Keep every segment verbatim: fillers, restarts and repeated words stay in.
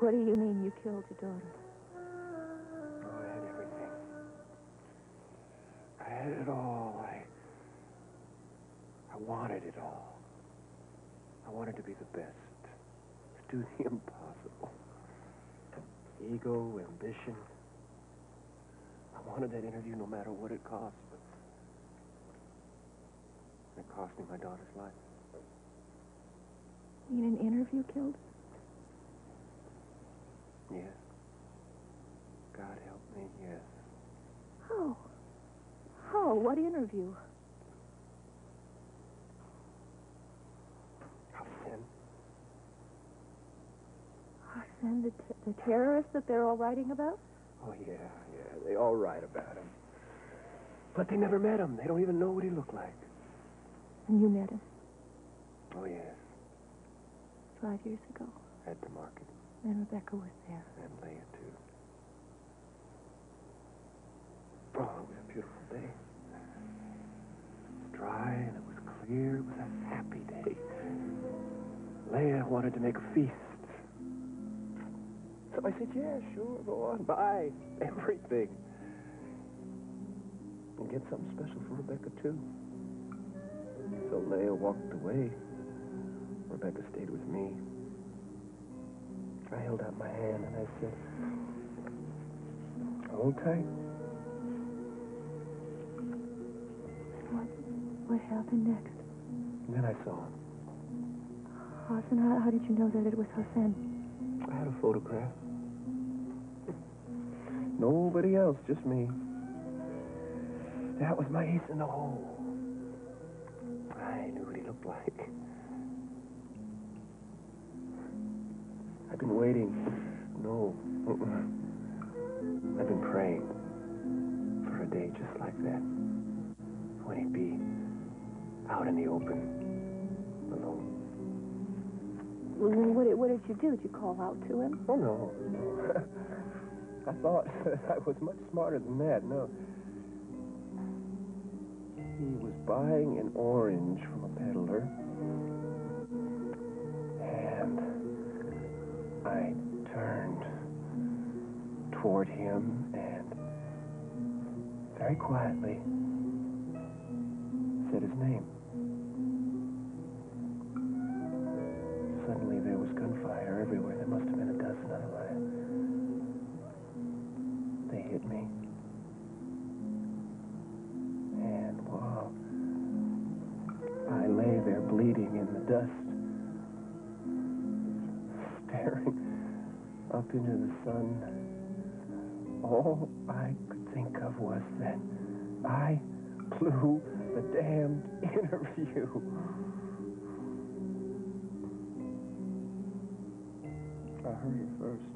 What do you mean you killed your daughter? Oh, I had everything. I had it all. I... I wanted it all. I wanted to be the best. To do the impossible. Ego, ambition. I wanted that interview no matter what it cost, but... it cost me my daughter's life. You mean an interview killed? Yes. God help me, yes. How? How? What interview? Hassan. Hassan, the, t- the terrorist that they're all writing about? Oh, yeah, yeah. They all write about him. But they never met him. They don't even know what he looked like. And you met him? Oh, yes. Five years ago. At the market. And Rebecca was there. And Leah, too. Oh, it was a beautiful day. It was dry and it was clear. It was a happy day. Leah wanted to make a feast. So I said, yeah, sure, go on, buy everything. And get something special for Rebecca, too. So Leah walked away. Rebecca stayed with me. I held out my hand and I said, hold tight. What, what happened next? And then I saw him. Hassan, how, how did you know that it was Hassan? I had a photograph. Nobody else, just me. That was my ace in the hole. I knew what he looked like. I've been waiting. No. I've been praying for a day just like that. When he'd be out in the open, alone. Well, then what did, what did you do? Did you call out to him? Oh, no. I thought I was much smarter than that. No. He was buying an orange from a peddler. And I turned toward him and very quietly said his name. Suddenly there was gunfire everywhere. There must have been a dozen of them. They hit me. And while I lay there bleeding in the dust, staring up into the sun, all I could think of was that I blew the damned interview. I heard it first.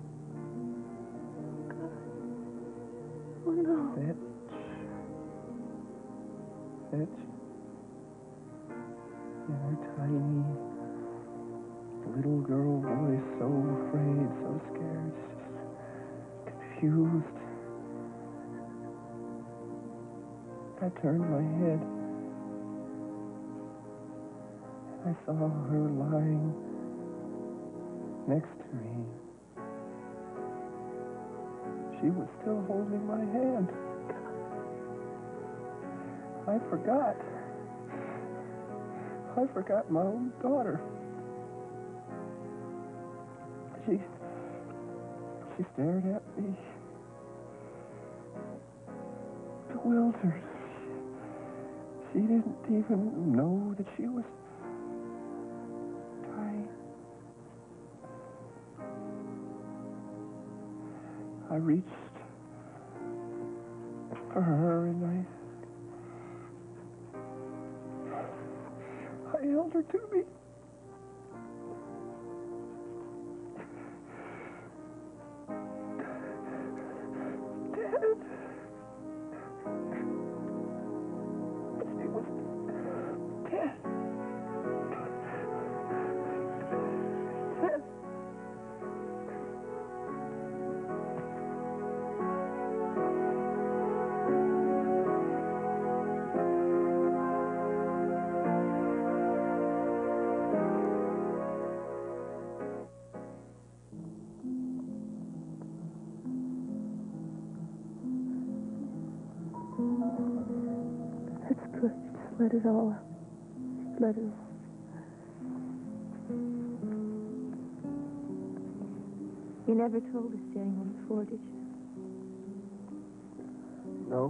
Oh, no. Fetch. Fetch. In her tiny little girl voice, so afraid, so scared, just confused. I turned my head. And I saw her lying next to me. She was still holding my hand. I forgot. I forgot my own daughter. She... She stared at me. Bewildered. She didn't even know that she was dying. I reached for her and I... I held her to me. Dad. She was dead. Dead. Just let it all out. Just let it all. You never told us to anyone before, did you? No?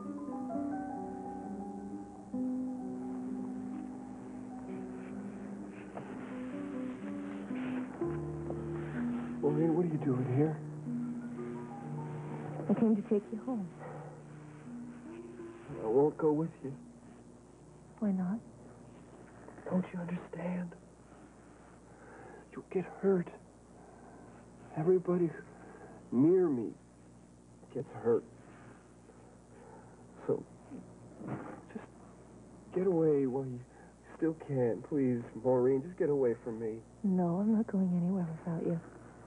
Maureen, what are you doing here? I came to take you home. I won't go with you. Why not? Don't you understand? You'll get hurt. Everybody near me gets hurt. So, just get away while you still can. Please, Maureen, just get away from me. No, I'm not going anywhere without you.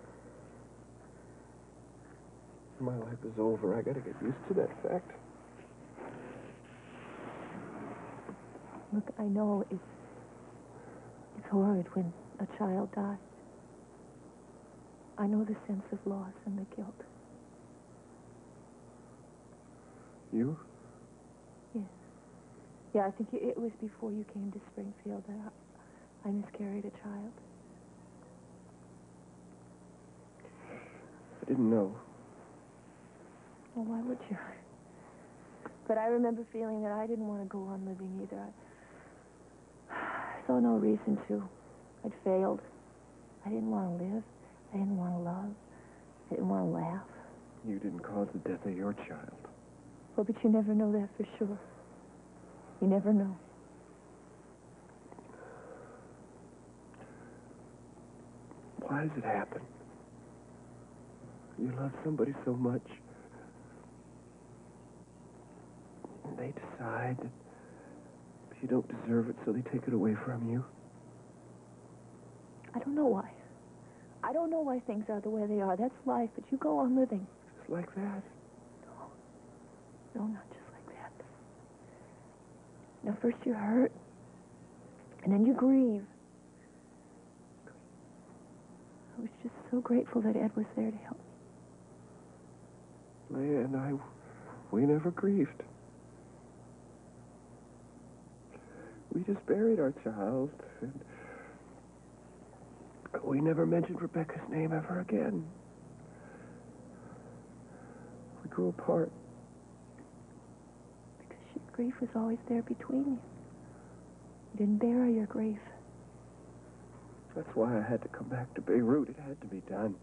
My life is over. I gotta get used to that fact. Look, I know it's it's horrid when a child dies. I know the sense of loss and the guilt. You? Yes. Yeah, I think it, it was before you came to Springfield that I, I miscarried a child. I didn't know. Well, why would you? But I remember feeling that I didn't want to go on living either. I, I saw no reason to. I'd failed. I didn't want to live. I didn't want to love. I didn't want to laugh. You didn't cause the death of your child. Well, but you never know that for sure. You never know. Why does it happen? You love somebody so much, and they decide that you don't deserve it, so they take it away from you. I don't know why. I don't know why things are the way they are. That's life, but you go on living. Just like that. No. No, not just like that. Now, first you're hurt, and then you grieve. I was just so grateful that Ed was there to help me. Leah and I, we never grieved. We just buried our child, and we never mentioned Rebecca's name ever again. We grew apart. Because your grief was always there between you. You didn't bury your grief. That's why I had to come back to Beirut. It had to be done.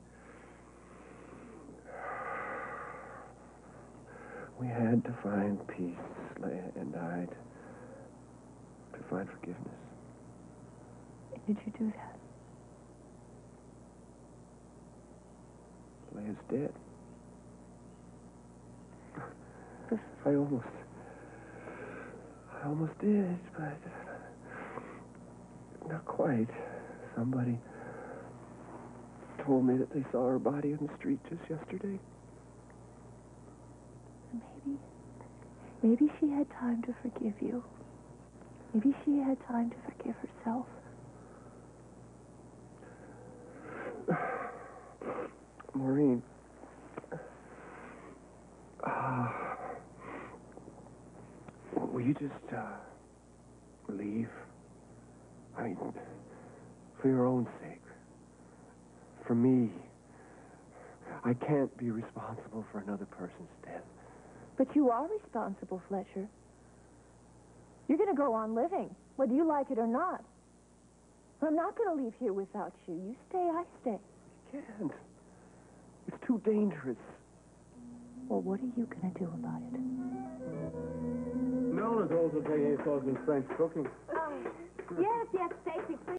We had to find peace, Leah and I, to, to find forgiveness. And did you do that? Leah's dead. I almost... I almost did, but... Not quite. Somebody told me that they saw her body in the street just yesterday. Maybe... Maybe she had time to forgive you. Maybe she had time to forgive herself. Maureen. Uh, will you just, uh, leave? I mean, for your own sake. For me. I can't be responsible for another person's death. But you are responsible, Fletcher. You're going to go on living, whether you like it or not. I'm not going to leave here without you. You stay, I stay. You can't. It's too dangerous. Well, what are you going to do about it? Nona's also taking a course in French cooking. Um, yes, yes, Stacy, please.